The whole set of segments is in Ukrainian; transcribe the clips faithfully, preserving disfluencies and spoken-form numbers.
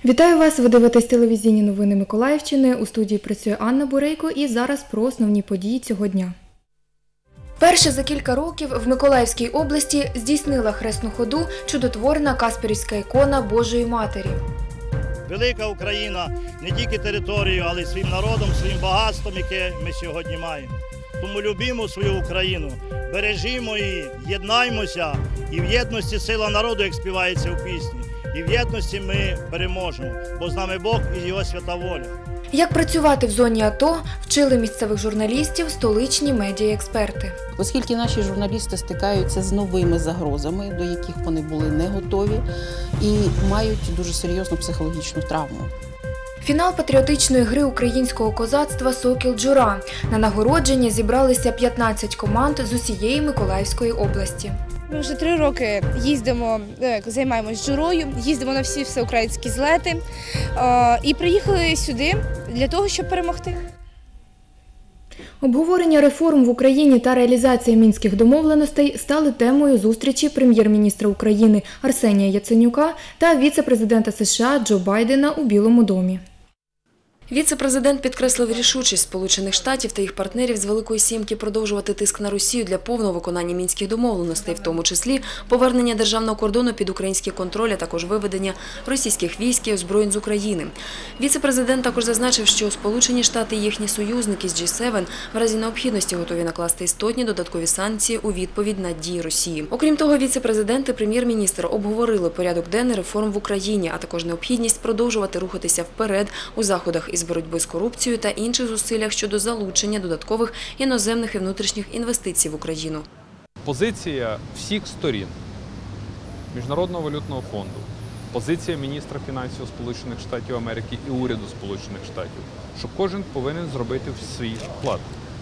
Вітаю вас! Ви дивитесь телевізійні новини Миколаївщини. У студії працює Анна Бурейко і зараз про основні події цього дня. Перше за кілька років в Миколаївській області здійснила хресну ходу чудотворна Касперівська ікона Божої Матері. Велика Україна не тільки територією, але й своїм народом, своїм багатством, яке ми сьогодні маємо. Тому любімо свою Україну, бережімо її, єднаймося, і в єдності сила народу, як співається у пісні. І в єдності ми переможемо, бо з нами Бог і Його свята воля. Як працювати в зоні АТО, вчили місцевих журналістів столичні медіаексперти. Оскільки наші журналісти стикаються з новими загрозами, до яких вони були не готові, і мають дуже серйозну психологічну травму. Фінал патріотичної гри українського козацтва «Сокіл Джура». На нагородження зібралися п'ятнадцять команд з усієї Миколаївської області. Ми вже три роки їздимо, займаємось журою, їздимо на всі всеукраїнські злети і приїхали сюди для того, щоб перемогти. Обговорення реформ в Україні та реалізація мінських домовленостей стали темою зустрічі прем'єр-міністра України Арсенія Яценюка та віце-президента США Джо Байдена у Білому домі. Віце-президент підкреслив рішучість Сполучених Штатів та їх партнерів з Великої Сімки продовжувати тиск на Росію для повного виконання мінських домовленостей, в тому числі повернення державного кордону під український контроль, а також виведення російських військ і озброєнь з України. Віце-президент також зазначив, що Сполучені Штати і їхні союзники з джі севен в разі необхідності готові накласти істотні додаткові санкції у відповідь на дії Росії. Окрім того, віце-президент і прем'єр-міністр обговорили порядок денний реформ в Україні, а також необхідність продовжувати рухатися вперед у заходах із боротьби з корупцією та інших зусиллях щодо залучення додаткових іноземних і внутрішніх інвестицій в Україну. Позиція всіх сторін Міжнародного валютного фонду, позиція міністра фінансів Сполучених Штатів Америки і уряду Сполучених Штатів, що кожен повинен зробити свій вклад.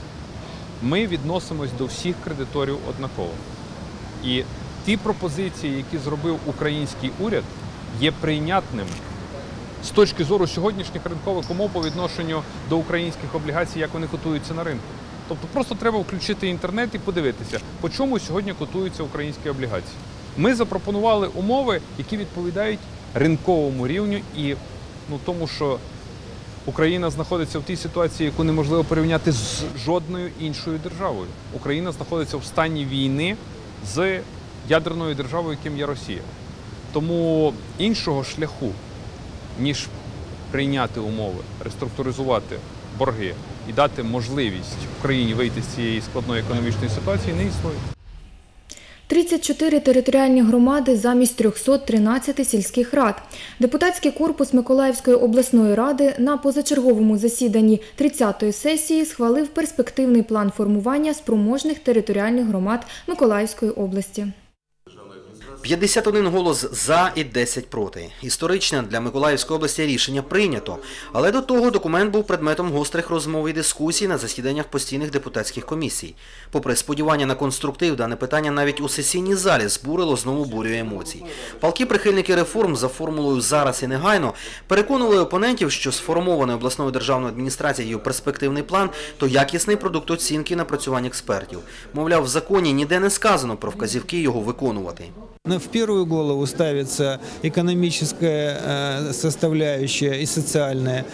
Ми відносимось до всіх кредиторів однаково. І ті пропозиції, які зробив український уряд, є прийнятними з точки зору сьогоднішніх ринкових умов по відношенню до українських облігацій, як вони котуються на ринку. Тобто просто треба включити інтернет і подивитися, по чому сьогодні котуються українські облігації. Ми запропонували умови, які відповідають ринковому рівню і ну, тому, що Україна знаходиться в тій ситуації, яку неможливо порівняти з жодною іншою державою. Україна знаходиться в стані війни з ядерною державою, яким є Росія. Тому іншого шляху, ніж прийняти умови, реструктуризувати борги і дати можливість Україні вийти з цієї складної економічної ситуації, не існує. тридцять чотири територіальні громади замість трьохсот тринадцяти сільських рад. Депутатський корпус Миколаївської обласної ради на позачерговому засіданні тридцятої сесії схвалив перспективний план формування спроможних територіальних громад Миколаївської області. п'ятдесят один голос «за» і десять проти. Історичне для Миколаївської області рішення прийнято. Але до того документ був предметом гострих розмов і дискусій на засіданнях постійних депутатських комісій. Попри сподівання на конструктив, дане питання навіть у сесійній залі збурило знову бурю емоцій. Палкі прихильники реформ за формулою «зараз і негайно» переконували опонентів, що сформований обласною державною адміністрацією перспективний план – то якісний продукт оцінки і напрацювань експертів. Мовляв, в законі ніде не сказано про вказівки його виконувати. В первую голову ставится экономическая составляющая и социальная,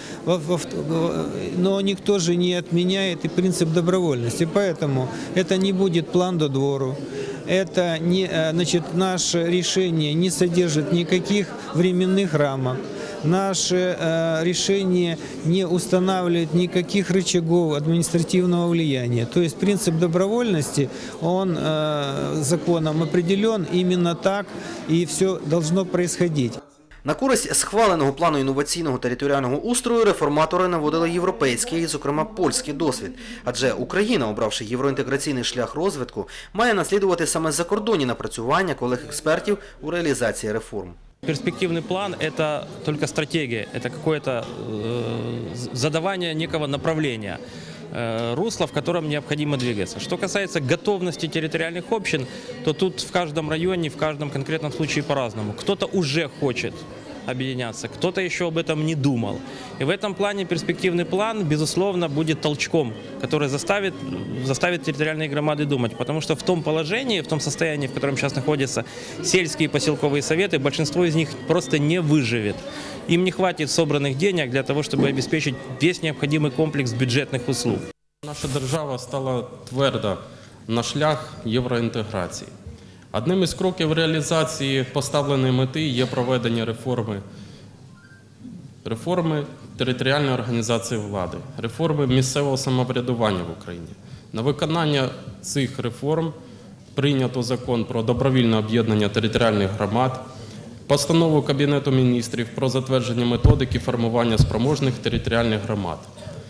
но никто же не отменяет и принцип добровольности, поэтому это не будет план до двору. Это не, значит, наше решение не содержит никаких временных рамок. Наше э, решение не устанавливает никаких рычагов административного влияния. То есть принцип добровольности, он э, законом определен именно так, и все должно происходить. На користь схваленого плану інноваційного територіального устрою реформатори наводили європейський, зокрема польський досвід. Адже Україна, обравши євроінтеграційний шлях розвитку, має наслідувати саме закордонні напрацювання колег експертів у реалізації реформ. Перспективный план – это только стратегия, это какое-то э, задавание некого направления, э, русла, в котором необходимо двигаться. Что касается готовности территориальных общин, то тут в каждом районе, в каждом конкретном случае по-разному. Кто-то уже хочет объединяться, кто-то еще об этом не думал. И в этом плане перспективный план, безусловно, будет толчком, который заставит, заставит территориальные громады думать. Потому что в том положении, в том состоянии, в котором сейчас находятся сельские и поселковые советы, большинство из них просто не выживет. Им не хватит собранных денег для того, чтобы обеспечить весь необходимый комплекс бюджетных услуг. Наша держава стала твердо на шлях євроінтеграції. Одним із кроків реалізації поставленої мети є проведення реформи, реформи територіальної організації влади, реформи місцевого самоврядування в Україні. На виконання цих реформ прийнято закон про добровільне об'єднання територіальних громад, постанову Кабінету міністрів про затвердження методики формування спроможних територіальних громад.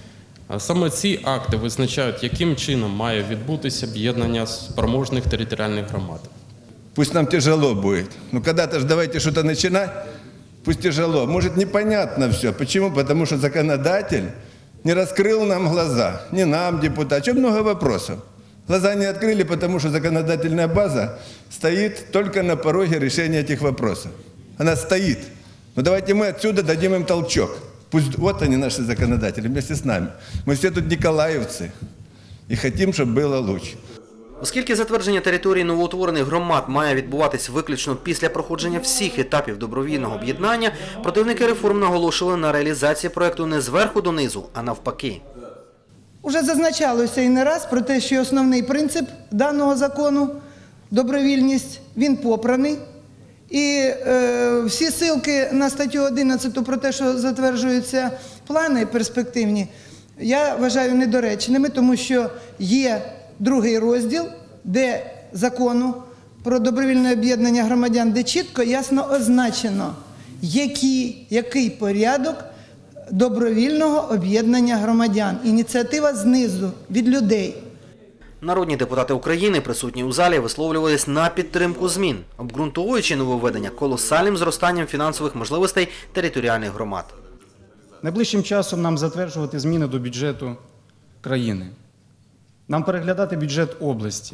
Саме ці акти визначають, яким чином має відбутися об'єднання спроможних територіальних громад. Пусть нам тяжело будет. Ну когда-то же давайте что-то начинать, пусть тяжело. Может непонятно все. Почему? Потому что законодатель не раскрыл нам глаза. Не нам, депутат. Еще много вопросов. Глаза не открыли, потому что законодательная база стоит только на пороге решения этих вопросов. Она стоит. Но давайте мы отсюда дадим им толчок. Пусть вот они, наши законодатели, вместе с нами. Мы все тут николаевцы и хотим, чтобы было лучше. Оскільки затвердження території новоутворених громад має відбуватись виключно після проходження всіх етапів добровільного об'єднання, противники реформ наголошували на реалізації проєкту не зверху донизу, а навпаки. Уже зазначалося і не раз про те, що основний принцип даного закону – добровільність, він попраний. І е, всі ссилки на статтю одинадцяту про те, що затверджуються плани перспективні, я вважаю недоречними, тому що є другий розділ, де закону про добровільне об'єднання громадян, де чітко, ясно означено, який, який порядок добровільного об'єднання громадян. Ініціатива знизу, від людей. Народні депутати України, присутні у залі, висловлювались на підтримку змін, обґрунтовуючи нововведення колосальним зростанням фінансових можливостей територіальних громад. Найближчим часом нам затверджувати зміни до бюджету країни. Нам переглядати бюджет області.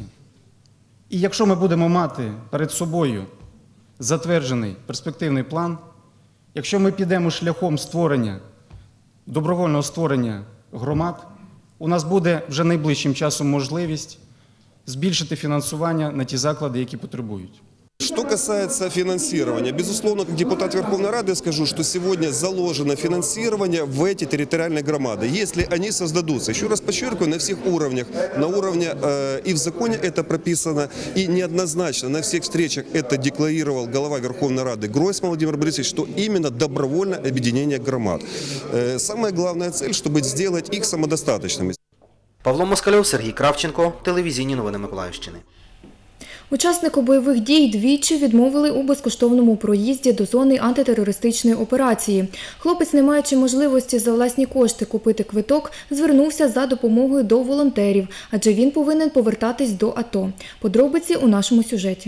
І якщо ми будемо мати перед собою затверджений перспективний план, якщо ми підемо шляхом створення, добровольного створення громад, у нас буде вже найближчим часом можливість збільшити фінансування на ті заклади, які потребують. Что касается финансирования, безусловно, как депутат Верховной Рады скажу, что сегодня заложено финансирование в эти территориальные громады. Если они создадутся, еще раз подчеркиваю, на всех уровнях, на уровне э, и в законе это прописано, и неоднозначно на всех встречах это декларировал глава Верховной Рады Гройсман Владимир Борисович, что именно добровольное объединение громад. Э, самая главная цель, чтобы сделать их самодостаточными. Павло Москальов, Сергій Кравченко, телевізійні новини Миколаївщини. Учаснику бойових дій двічі відмовили у безкоштовному проїзді до зони антитерористичної операції. Хлопець, не маючи можливості за власні кошти купити квиток, звернувся за допомогою до волонтерів, адже він повинен повертатись до АТО. Подробиці у нашому сюжеті.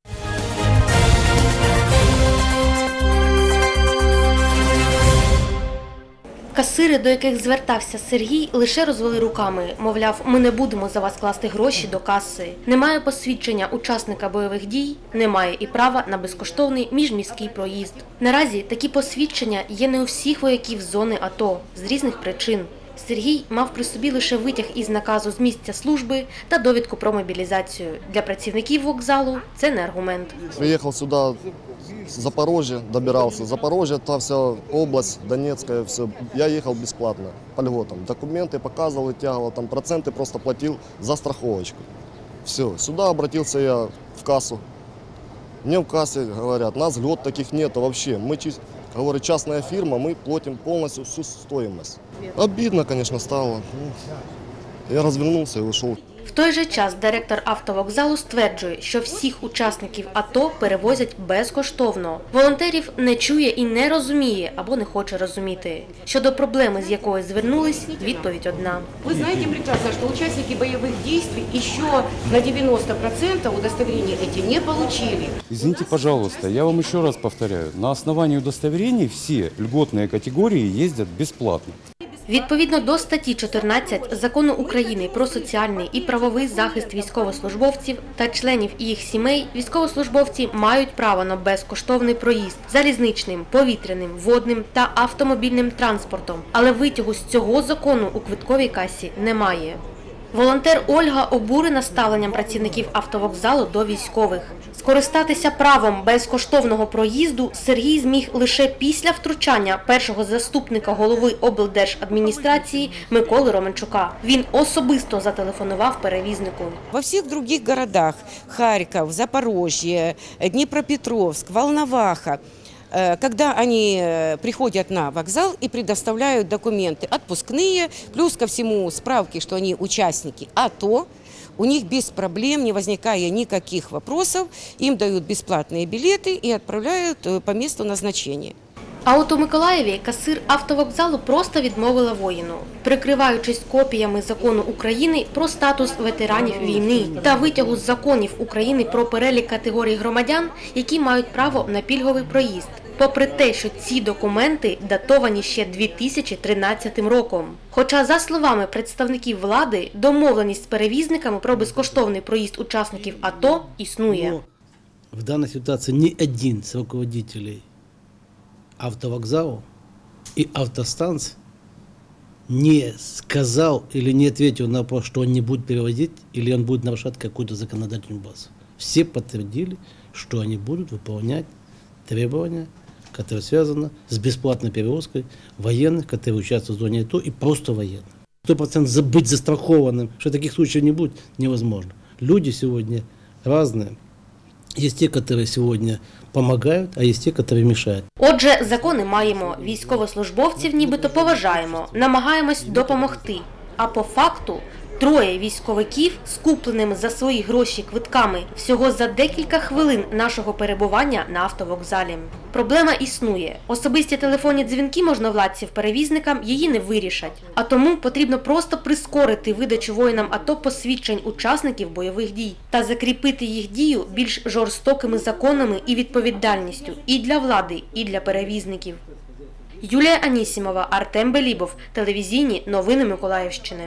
Касири, до яких звертався Сергій, лише розвели руками. Мовляв, ми не будемо за вас класти гроші до каси. Немає посвідчення учасника бойових дій, немає і права на безкоштовний міжміський проїзд. Наразі такі посвідчення є не у всіх вояків зони АТО з різних причин. Сергій мав при собі лише витяг із наказу з місця служби та довідку про мобілізацію. Для працівників вокзалу це не аргумент. Приїхав сюди з Запорожжя, добирався. Запорожжя, та вся область, Донецька, все. Я їхав безплатно, по льготам. Документи показував, витягував, там проценти просто платив за страховочку. Все, сюди обратився я в кассу. Мне в кассе говорят, нас льгот таких нету вообще. Мы, говорю, частная фирма, мы платим полностью всю стоимость. Обидно, конечно, стало. Я развернулся и ушел. В той же час директор автовокзалу стверджує, що всіх учасників АТО перевозять безкоштовно. Волонтерів не чує і не розуміє або не хоче розуміти. Щодо проблеми, з якою звернулись, відповідь одна. Ви знаєте прекрасно, що учасники бойових дій ще на девяносто процентов удостоверения эти не получили. Извините, пожалуйста, я вам еще раз повторяю, на основании удостоверений все льготные категории ездят бесплатно. Відповідно до статті чотирнадцять Закону України про соціальний і правовий захист військовослужбовців та членів їх сімей, військовослужбовці мають право на безкоштовний проїзд залізничним, повітряним, водним та автомобільним транспортом. Але витягу з цього закону у квитковій касі немає. Волонтер Ольга обурена ставленням працівників автовокзалу до військових. Скористатися правом безкоштовного проїзду Сергій зміг лише після втручання першого заступника голови облдержадміністрації Миколи Романчука. Він особисто зателефонував перевізнику. Во всех других городах – Харьков, Запорожье, Днепропетровск, Волноваха – когда они приходят на вокзал и предоставляют документы отпускные, плюс ко всему справки, что они участники АТО, у них без проблем, не возникая никаких вопросов, им дают бесплатные билеты и отправляют по месту назначения. А от у Миколаєві касир автовокзалу просто відмовила воїну, прикриваючись копіями закону України про статус ветеранів війни та витягу з законів України про перелік категорій громадян, які мають право на пільговий проїзд. Попри те, що ці документи датовані ще дві тисячі тринадцятим роком. Хоча, за словами представників влади, домовленість з перевізниками про безкоштовний проїзд учасників АТО існує. В даній ситуації ні один з руководителей автовокзала и автостанций не сказал или не ответил на вопрос, что он не будет переводить или он будет нарушать какую-то законодательную базу. Все подтвердили, что они будут выполнять требования, которые связаны с бесплатной перевозкой военных, которые участвуют в зоне АТО, и просто военных. Сто процентов быть застрахованным, что таких случаев не будет, невозможно. Люди сегодня разные. Есть те, которые сегодня помогають, а є ті, які мішають. Отже, закони маємо, військовослужбовців нібито поважаємо, намагаємось допомогти. А по факту троє військовиків з купленими за свої гроші квитками всього за декілька хвилин нашого перебування на автовокзалі. Проблема існує. Особисті телефонні дзвінки можновладців-перевізникам її не вирішать. А тому потрібно просто прискорити видачу воїнам АТО посвідчень учасників бойових дій та закріпити їх дію більш жорстокими законами і відповідальністю і для влади, і для перевізників. Юлія Анісімова, Артем Белібов. Телевізійні новини Миколаївщини.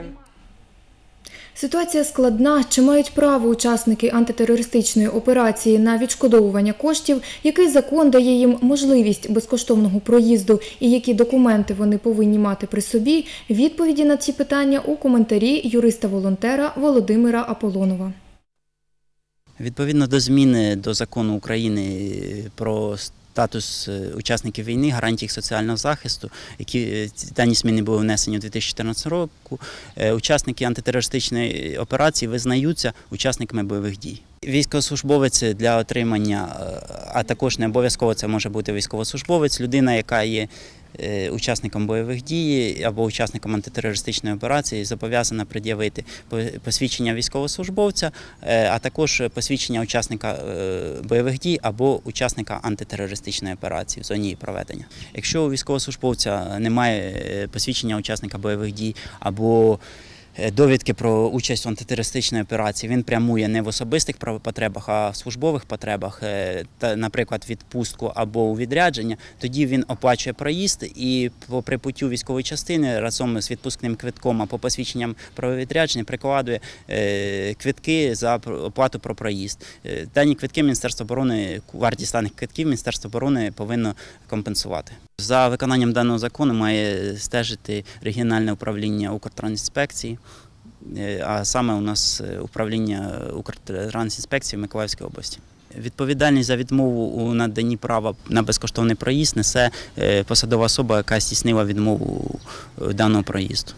Ситуація складна. Чи мають право учасники антитерористичної операції на відшкодовування коштів, який закон дає їм можливість безкоштовного проїзду і які документи вони повинні мати при собі? Відповіді на ці питання у коментарі юриста-волонтера Володимира Аполонова. Відповідно до зміни до закону України про статус учасників війни, гарантій їх соціального захисту, які дані зміни були внесені у дві тисячі чотирнадцятому року, учасники антитерористичної операції визнаються учасниками бойових дій. Військовослужбовець для отримання, а також не обов'язково це може бути військовослужбовець, людина, яка є учасником бойових дій або учасником антитерористичної операції, зобов'язана пред'явити посвідчення військовослужбовця, а також посвідчення учасника бойових дій або учасника антитерористичної операції в зоні її проведення. Якщо у військовослужбовця немає посвідчення учасника бойових дій або довідки про участь в антитерористичній операції, він прямує не в особистих потребах, а в службових потребах, наприклад, відпустку або у відрядження, тоді він оплачує проїзд і по прибуттю військової частини разом з відпускним квитком або посвідченням про відрядження прикладує квитки за оплату про проїзд. Дані квитки Міністерство оборони, вартість даних квитків Міністерство оборони повинно компенсувати. За виконанням даного закону має стежити регіональне управління Укртрансінспекції, а саме у нас управління Укртрансінспекції в Миколаївській області. Відповідальність за відмову у наданні права на безкоштовний проїзд несе посадова особа, яка здійснила відмову даного проїзду.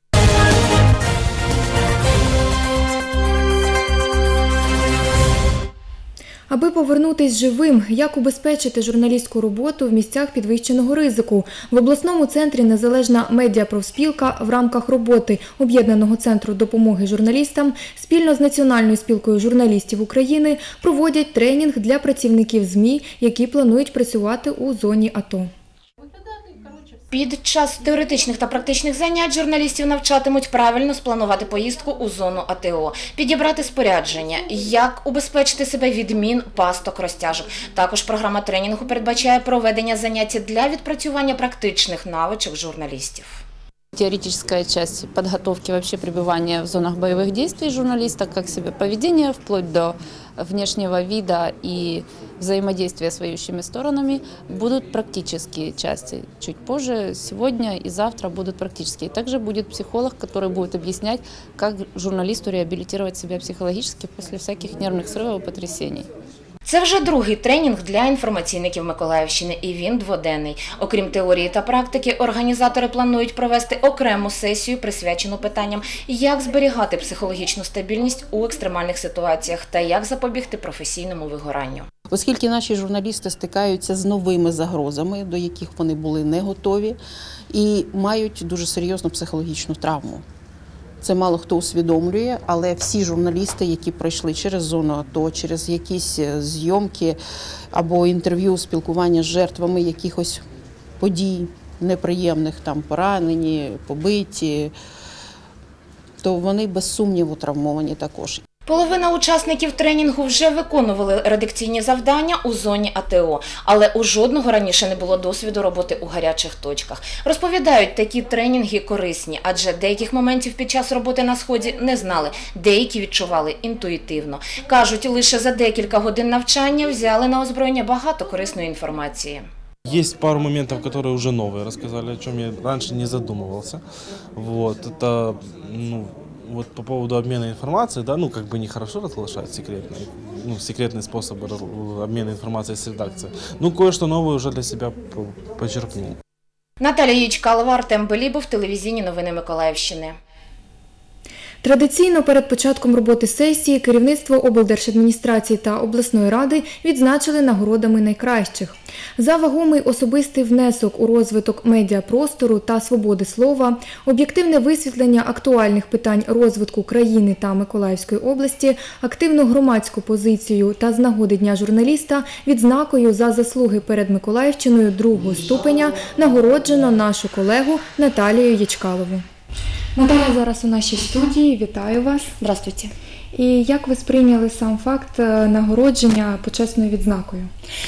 Аби повернутись живим, як убезпечити журналістську роботу в місцях підвищеного ризику? В обласному центрі «Незалежна медіапрофспілка» в рамках роботи Об'єднаного центру допомоги журналістам спільно з Національною спілкою журналістів України проводять тренінг для працівників ЗМІ, які планують працювати у зоні АТО. Під час теоретичних та практичних занять журналістів навчатимуть правильно спланувати поїздку у зону АТО, підібрати спорядження, як убезпечити себе від мін, пасток, розтяжок. Також програма тренінгу передбачає проведення занять для відпрацювання практичних навичок журналістів. Теоретическая часть подготовки вообще пребывания в зонах боевых действий журналиста, как себе поведение, вплоть до внешнего вида и взаимодействия с воюющими сторонами, будут практические части. Чуть позже, сегодня и завтра будут практические. Также будет психолог, который будет объяснять, как журналисту реабилитировать себя психологически после всяких нервных срывов и потрясений. Це вже другий тренінг для інформаційників Миколаївщини, і він дводенний. Окрім теорії та практики, організатори планують провести окрему сесію, присвячену питанням, як зберігати психологічну стабільність у екстремальних ситуаціях та як запобігти професійному вигоранню. Оскільки наші журналісти стикаються з новими загрозами, до яких вони були не готові, і мають дуже серйозну психологічну травму. Це мало хто усвідомлює, але всі журналісти, які пройшли через зону АТО, через якісь зйомки або інтерв'ю, спілкування з жертвами якихось подій неприємних, там поранені, побиті, то вони без сумніву травмовані також. Половина учасників тренінгу вже виконували редакційні завдання у зоні АТО, але у жодного раніше не було досвіду роботи у гарячих точках. Розповідають, такі тренінги корисні, адже деяких моментів під час роботи на Сході не знали, деякі відчували інтуїтивно. Кажуть, лише за декілька годин навчання взяли на озброєння багато корисної інформації. Есть пару моментов, которые уже новые, рассказали, о чем я раньше не задумывался. Вот, это, ну, вот по поводу обмена информацией, да, ну, как бы нехорошо разглашать секретные, ну, секретные способы обмена информацией с редакцией. Ну, кое-что новое уже для себя почерпнул. Наталія Ячкалова, Артем Белібов, телевізійні новини Миколаївщини. Традиційно перед початком роботи сесії керівництво облдержадміністрації та обласної ради відзначили нагородами найкращих. За вагомий особистий внесок у розвиток медіапростору та свободи слова, об'єктивне висвітлення актуальних питань розвитку країни та Миколаївської області, активну громадську позицію та з нагоди Дня журналіста відзнакою за заслуги перед Миколаївщиною другого ступеня нагороджено нашу колегу Наталію Ячкалову. Наталя зараз у нашій студії. Вітаю вас. Здравствуйте. І як ви сприйняли сам факт нагородження почесною відзнакою?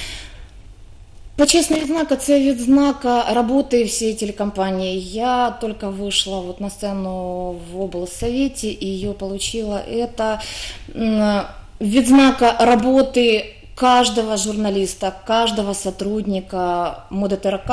Почесная відзнака – це відзнака роботи всієї телекомпанії. Я тільки вийшла вот на сцену в облсовете і її отримала. Це відзнака роботи кожного журналіста, кожного сотрудника МОДТРК,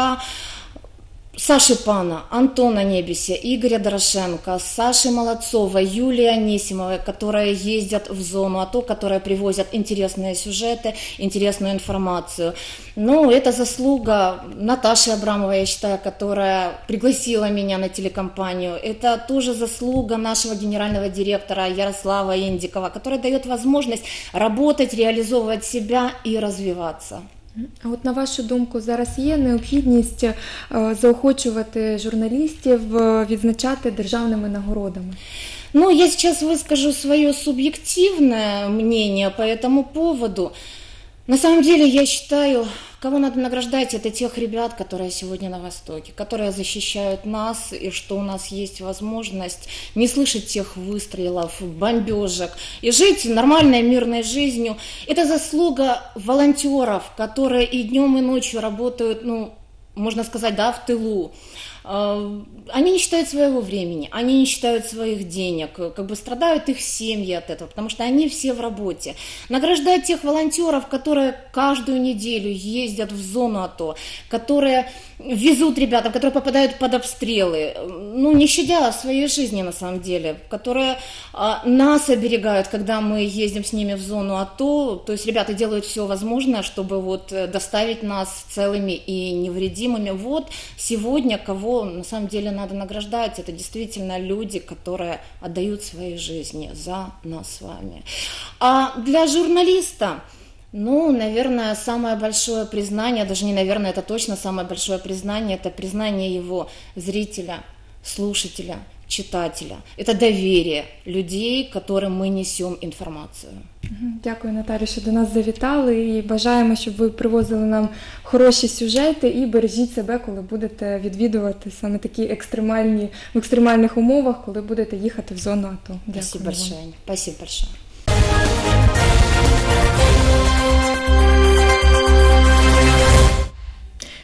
Саши Пана, Антона Небеся, Игоря Дорошенко, Саши Молодцовой, Юлии Анисимовой, которые ездят в зону АТО, которые привозят интересные сюжеты, интересную информацию. Ну, это заслуга Наташи Абрамовой, я считаю, которая пригласила меня на телекомпанию. Это тоже заслуга нашего генерального директора Ярослава Индикова, который дает возможность работать, реализовывать себя и развиваться. А от на вашу думку, зараз є необхідність заохочувати журналістів відзначати державними нагородами? Ну, я сейчас выскажу свое субъективное мнение по этому поводу. На самом деле, я считаю, кого надо награждать, это тех ребят, которые сегодня на Востоке, которые защищают нас, и что у нас есть возможность не слышать тех выстрелов, бомбежек, и жить нормальной мирной жизнью. Это заслуга волонтеров, которые и днем, и ночью работают, ну, можно сказать, да, в тылу. Они не считают своего времени, они не считают своих денег, как бы страдают их семьи от этого, потому что они все в работе. Награждать тех волонтеров, которые каждую неделю ездят в зону АТО, которые везут ребятам, которые попадают под обстрелы, ну, не щадя своей жизни на самом деле, которые а, нас оберегают, когда мы ездим с ними в зону АТО, то есть ребята делают все возможное, чтобы вот доставить нас целыми и невредимыми. Вот сегодня кого на самом деле надо награждать, это действительно люди, которые отдают свои жизни за нас с вами. А для журналиста, ну, наверное, самое большое признание, даже не наверное, это точно самое большое признание, это признание его зрителя, слушателя, читателя. Это доверие людей, которым мы несем інформацію. Дякую, Наталю, що до нас завітали, і бажаємо, щоб ви привозили нам хороші сюжети і бережіть себе, коли будете відвідувати саме такі екстремальні, в екстремальних умовах, коли будете їхати в зону АТО. Дякую. Спасибо большое. Спасибо большое.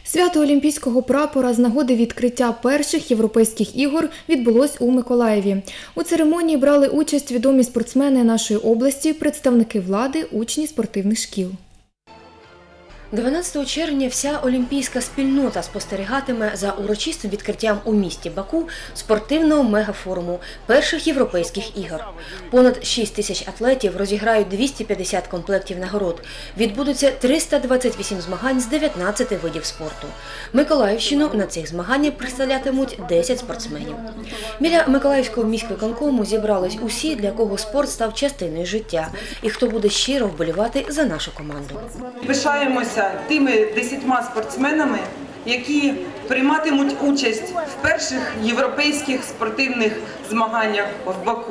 Свято Олімпійського прапора з нагоди відкриття перших європейських ігор відбулось у Миколаєві. У церемонії брали участь відомі спортсмени нашої області, представники влади, учні спортивних шкіл. дванадцятого червня вся олімпійська спільнота спостерігатиме за урочистим відкриттям у місті Баку спортивного мегафоруму перших європейських ігор. Понад шість тисяч атлетів розіграють двісті п'ятдесят комплектів нагород. Відбудуться триста двадцять вісім змагань з дев'ятнадцяти видів спорту. Миколаївщину на цих змаганнях представлятимуть десять спортсменів. Біля Миколаївського міськвиконкому зібрались усі, для кого спорт став частиною життя і хто буде щиро вболівати за нашу команду. Пишаємося тими десятьма спортсменами, які прийматимуть участь в перших європейських спортивних змаганнях в Баку.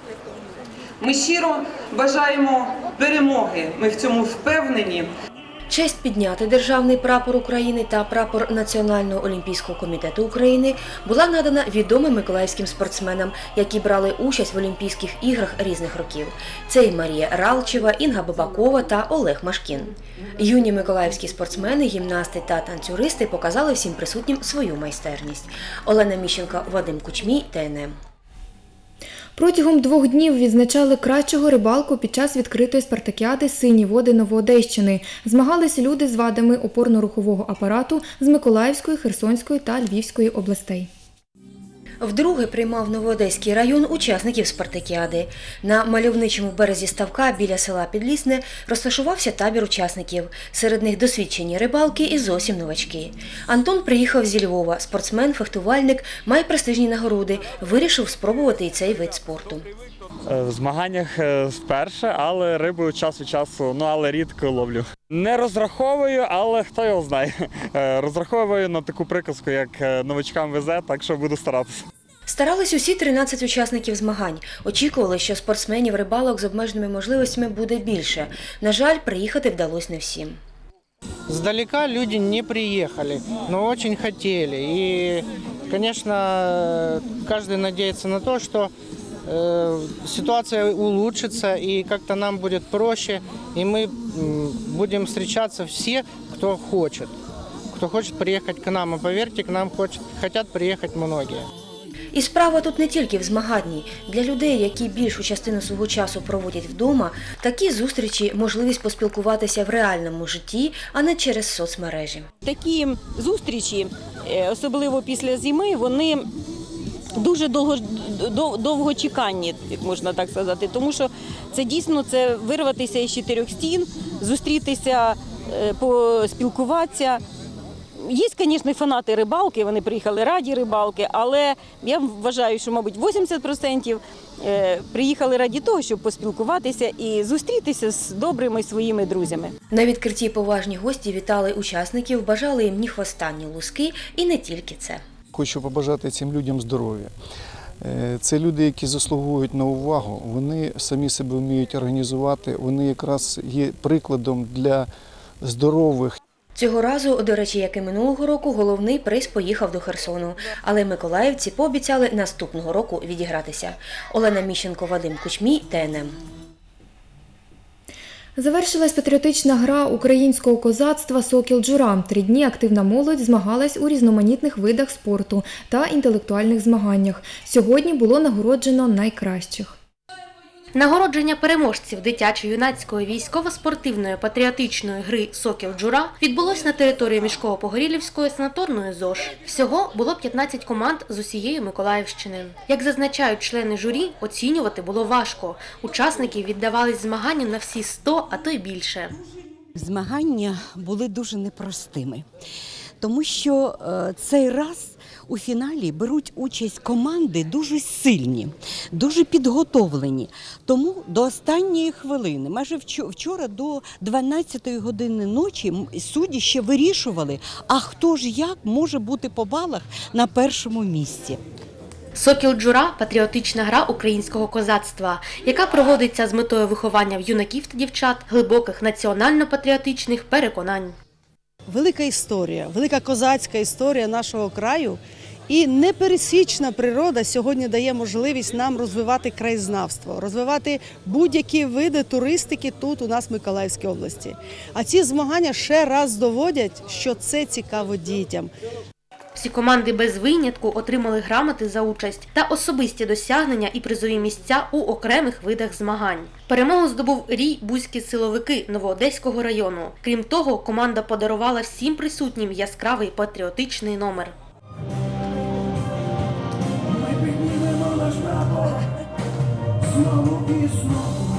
Ми щиро бажаємо перемоги, ми в цьому впевнені. Честь підняти державний прапор України та прапор Національного олімпійського комітету України була надана відомим миколаївським спортсменам, які брали участь в Олімпійських іграх різних років. Це і Марія Ралчева, Інга Бабакова та Олег Машкін. Юні миколаївські спортсмени, гімнасти та танцюристи показали всім присутнім свою майстерність. Олена Міщенко, Вадим Кучмій, Т Н М. Протягом двох днів відзначали кращого рибалку під час відкритої спартакіади «Сині води Новоодещини». Змагалися люди з вадами опорно-рухового апарату з Миколаївської, Херсонської та Львівської областей. Вдруге приймав Новоодеський район учасників спартакіади. На мальовничому березі ставка біля села Підлісне розташувався табір учасників. Серед них досвідчені рибалки і зовсім новачки. Антон приїхав зі Львова. Спортсмен, фехтувальник, має престижні нагороди. Вирішив спробувати і цей вид спорту. В змаганнях вперше, але рибу час від часу, ну але рідко ловлю. Не розраховую, але хто його знає. Розраховую на таку приказку, як новачкам везе, так що буду старатися. Старались усі тринадцять учасників змагань. Очікували, що спортсменів-рибалок з обмеженими можливостями буде більше. На жаль, приїхати вдалося не всім. Сдалека люди не приехали, но очень хотели. И, конечно, каждый надеется на то, что э, ситуация улучшится и как-то нам будет проще, и мы будем встречаться все, кто хочет. Кто хочет приехать к нам, и поверьте, к нам хочет, хотят приехать многие. І справа тут не тільки в змаганні. Для людей, які більшу частину свого часу проводять вдома, такі зустрічі – можливість поспілкуватися в реальному житті, а не через соцмережі. Такі зустрічі, особливо після зими, вони дуже довго, довгочеканні, можна так сказати, тому що це дійсно це вирватися із чотирьох стін, зустрітися, поспілкуватися. Є, звісно, фанати рибалки, вони приїхали раді рибалки, але я вважаю, що, мабуть, вісімдесят відсотків приїхали раді того, щоб поспілкуватися і зустрітися з добрими своїми друзями. На відкритті поважні гості вітали учасників, бажали їм ні хвоста, ні луски і не тільки це. Хочу побажати цим людям здоров'я. Це люди, які заслуговують на увагу, вони самі себе вміють організувати, вони якраз є прикладом для здорових. Цього разу, до речі, як і минулого року, головний приз поїхав до Херсону. Але миколаївці пообіцяли наступного року відігратися. Олена Міщенко, Вадим Кучмій, Т Н М. Завершилась патріотична гра українського козацтва «Сокіл-Джура». Три дні активна молодь змагалась у різноманітних видах спорту та інтелектуальних змаганнях. Сьогодні було нагороджено найкращих. Нагородження переможців дитячо-юнацької військово-спортивної патріотичної гри «Сокіл-Джура» відбулось на території Мішково-Погорілівської санаторної ЗОЖ. Всього було п'ятнадцять команд з усієї Миколаївщини. Як зазначають члени журі, оцінювати було важко. Учасники віддавались змаганням на всі сто, а то й більше. Змагання були дуже непростими, тому що цей раз у фіналі беруть участь команди дуже сильні, дуже підготовлені. Тому до останньої хвилини, майже вчора до дванадцятої години ночі судді ще вирішували, а хто ж як може бути по балах на першому місці. «Сокіл-Джура» – патріотична гра українського козацтва, яка проводиться з метою виховання в юнаків та дівчат глибоких національно-патріотичних переконань. Велика історія, велика козацька історія нашого краю. І непересічна природа сьогодні дає можливість нам розвивати краєзнавство, розвивати будь-які види туристики тут у нас в Миколаївській області. А ці змагання ще раз доводять, що це цікаво дітям. Всі команди без винятку отримали грамоти за участь та особисті досягнення і призові місця у окремих видах змагань. Перемогу здобув рій «Бузькі силовики» Новоодеського району. Крім того, команда подарувала всім присутнім яскравий патріотичний номер. Ми піднімемо наш прапор знову і знову.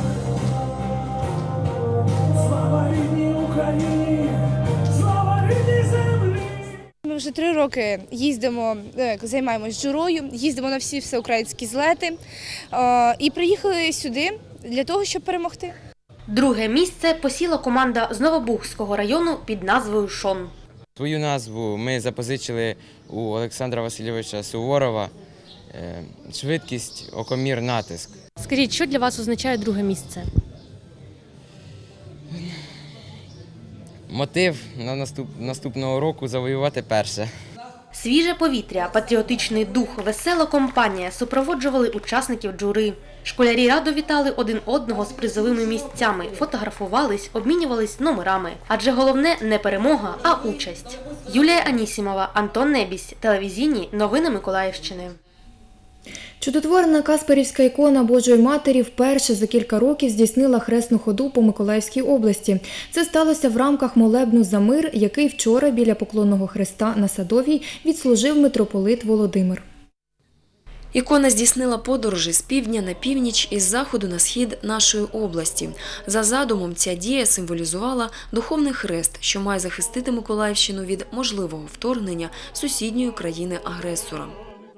Слава рідній Україні, слава рідній землі. Ми вже три роки їздимо, займаємось журою, їздимо на всі всеукраїнські злети і приїхали сюди для того, щоб перемогти. Друге місце посіла команда з Новобухського району під назвою «Шон». Свою назву ми запозичили у Олександра Васильовича Суворова. Швидкість, окомір, натиск. Скажіть, що для вас означає друге місце? Мотив на наступ... наступного року завоювати перше. Свіже повітря, патріотичний дух, весела компанія супроводжували учасників жури. Школярі радо вітали один одного з призовими місцями, фотографувались, обмінювались номерами. Адже головне не перемога, а участь. Юлія Анісімова, Антон Небісь, телевізійні новини Миколаївщини. Чудотворна Касперівська ікона Божої Матері вперше за кілька років здійснила хресну ходу по Миколаївській області. Це сталося в рамках молебну за мир, який вчора біля Поклонного Хреста на Садовій відслужив митрополит Володимир. Ікона здійснила подорожі з півдня на північ і з заходу на схід нашої області. За задумом, ця дія символізувала духовний хрест, що має захистити Миколаївщину від можливого вторгнення сусідньої країни-агресора.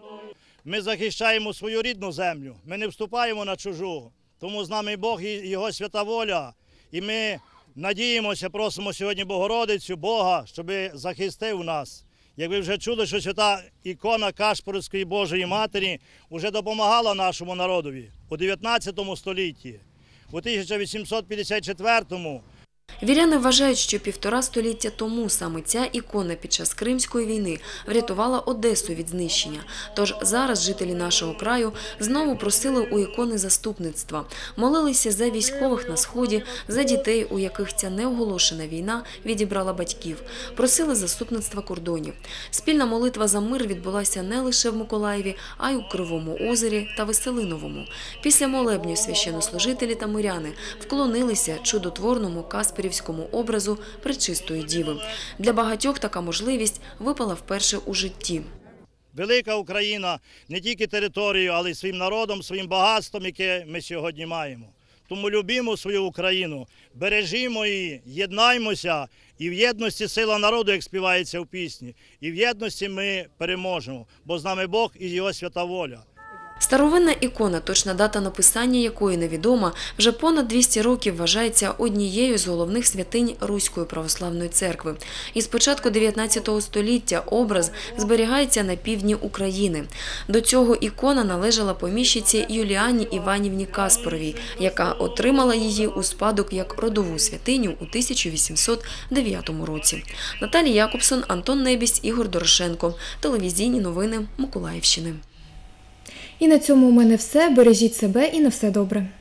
Ми захищаємо свою рідну землю, ми не вступаємо на чужу, тому з нами Бог і Його свята воля. І ми надіємося, просимо сьогодні Богородицю, Бога, щоб захистив нас. Як ви вже чули, що свята ікона Кашпорівської Божої Матері вже допомагала нашому народові у дев'ятнадцятому столітті, у тисяча вісімсот п'ятдесят четвертому. Віряни вважають, що півтора століття тому саме ця ікона під час Кримської війни врятувала Одесу від знищення. Тож зараз жителі нашого краю знову просили у ікони заступництва, молилися за військових на Сході, за дітей, у яких ця неоголошена війна відібрала батьків, просили заступництва кордонів. Спільна молитва за мир відбулася не лише в Миколаєві, а й у Кривому озері та Веселиновому. Після молебню священнослужителі та миряни вклонилися чудотворному Касперівському образу Пречистої Діви. Для багатьох така можливість випала вперше у житті. Велика Україна не тільки територією, але й своїм народом, своїм багатством, яке ми сьогодні маємо. Тому любімо свою Україну, бережімо її, єднаймося, і в єдності сила народу, як співається в пісні, і в єдності ми переможемо, бо з нами Бог і Його свята воля. Старовинна ікона, точна дата написання якої невідома, вже понад двісті років вважається однією з головних святинь Руської православної церкви. І з початку дев'ятнадцятого століття образ зберігається на півдні України. До цього ікона належала поміщиці Юліані Іванівні Каспаровій, яка отримала її у спадок як родову святиню у тисяча вісімсот дев'ятому році. Наталія Якобсон, Антон Небісь, Ігор Дорошенко. Телевізійні новини Миколаївщини. І на цьому у мене все. Бережіть себе і на все добре.